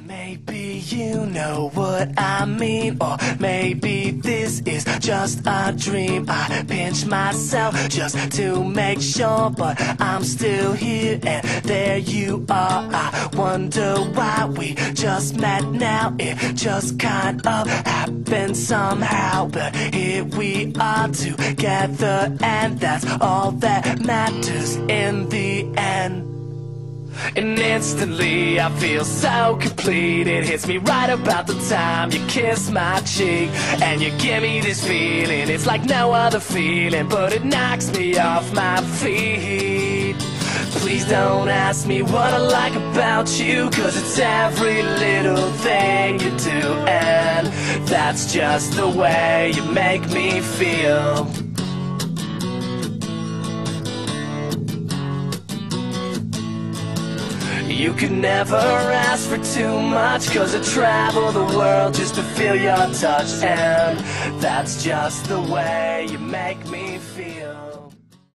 Maybe you know what I mean, or maybe this is just a dream. I pinch myself just to make sure, but I'm still here and there you are. I wonder why we just met now. It just kind of happened somehow, but here we are together, and that's all that matters in the end. And instantly I feel so complete. It hits me right about the time you kiss my cheek, and you give me this feeling, it's like no other feeling, but it knocks me off my feet. Please don't ask me what I like about you, 'cause it's every little thing you do, and that's just the way you make me feel. You could never ask for too much, 'cause I travel the world just to feel your touch, and that's just the way you make me feel.